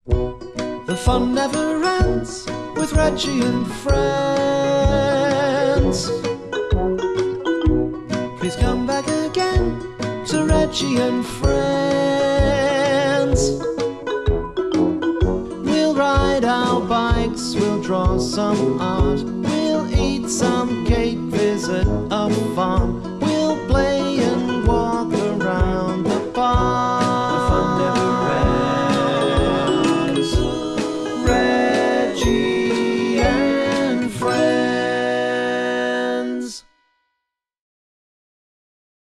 The fun never ends with Reggie and friends. Please come back again to Reggie and friends. We'll ride our bikes, we'll draw some art,